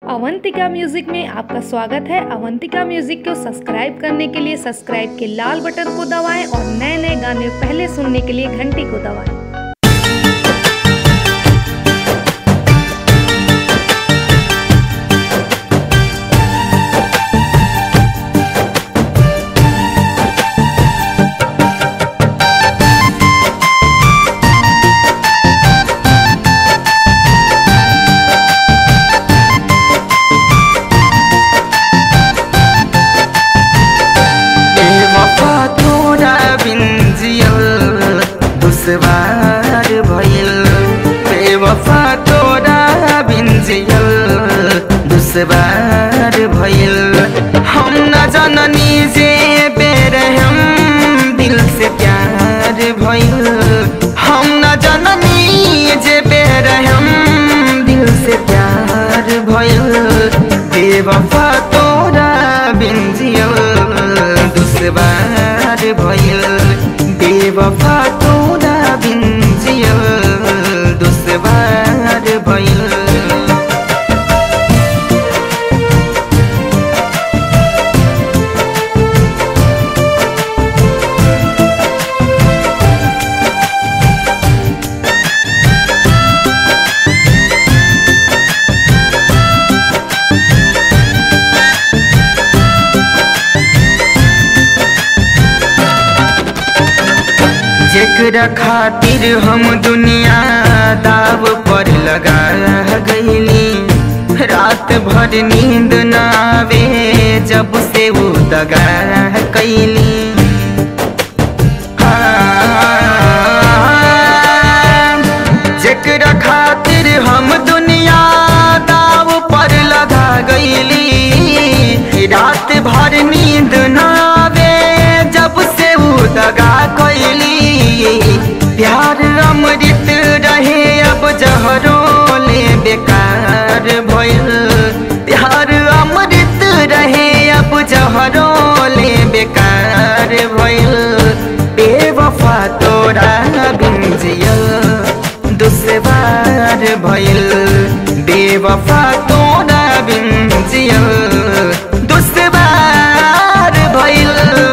Avantika music में आपका स्वागत है। अवंतिका म्यूजिक को सब्सक्राइब करने के लिए सब्सक्राइब के लाल बटन को दबाएं और नए नए गाने पहले सुनने के लिए घंटी को दबाएं। दुश्वार भइल बेवफा तोरा बिन जियल दुश्वार भइल। हम न जननी जे बेरहम दिल से प्यार भइल। हम न जननी जे बेरहम दिल से प्यार भइल। बेवफा तोरा बिन जियल दुश्वार भइल। बेवफा तोरा बिन जियल दुश्वार भइल। जेकरा खातिर हम दुनिया दाव पर लगा गईली। रात भर नींद न आवे जब से वो दगा कैली। जेकरा खातिर हम दुनिया दाव पर लगा गईली। रात भर नींद न आवे जब से वो दगा कैली। प्यार अमृत रहे अब जहरोले बेकार भइल। प्यार अमृत रहे अब जहरोले बेकार भइल। बेवफा तोरा बिन जियल दुश्वार भइल। बेवफा तोरा बिन जियल दुश्वार भइल।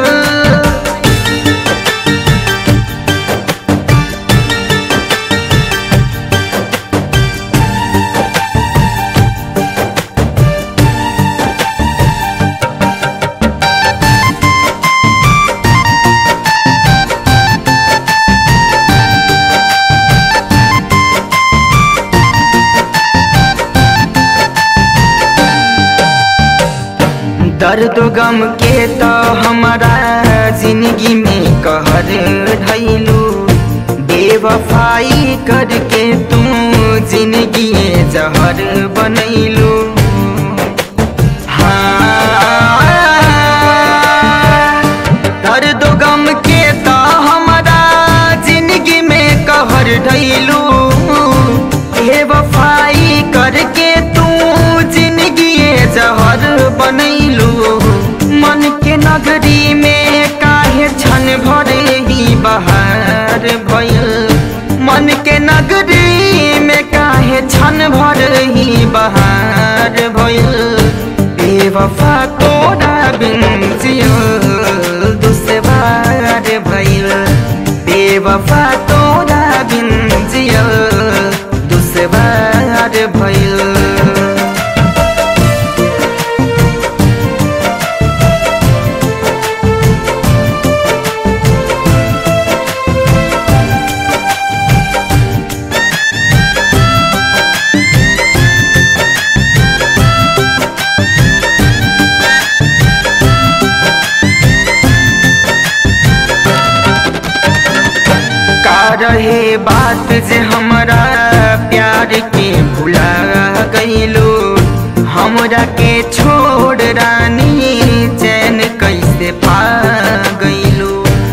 दर्द गम के तो हमारा जिंदगी में कहर ढैलू। बेवफाई करके तू जिंदगी जहर बनैलू। हाँ दर्द गम के तो हमारा जिंदगी में कहर ढैलू। बेवफाई करके तू जिंदगी जहर बनैलू। मन के नगरी में काहे क्षण भरे ही बहार भइल। मन के नगरी में काहे क्षण भरे ही बहार भइल। बेवफा तोरा बिन जियल दुश्वार भइल। बेवफा तोरा बिन जियल दुश्वार भइल। रहे बात जे हमरा प्यार के भुला गईलो। हमरा के छोड़ रानी चैन कैसे पा गईलो।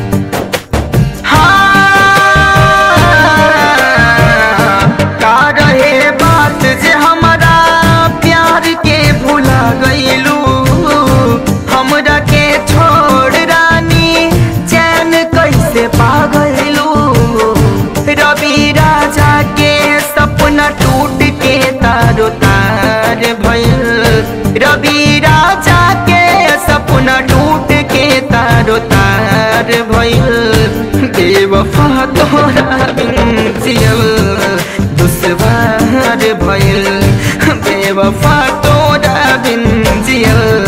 हाँ का रहे बात जे हमरा प्यार के भुला गईलो। हमरा के छोड़ रानी चैन कैसे पा गईलो। रवि राजा के सपना टूट के तारो तार भइल। रवि राजा के सपना टूट के तारो तार भइल बेवफा तोरा बिन जियल दुश्वार भइल बेवफा तोरा बिन जियल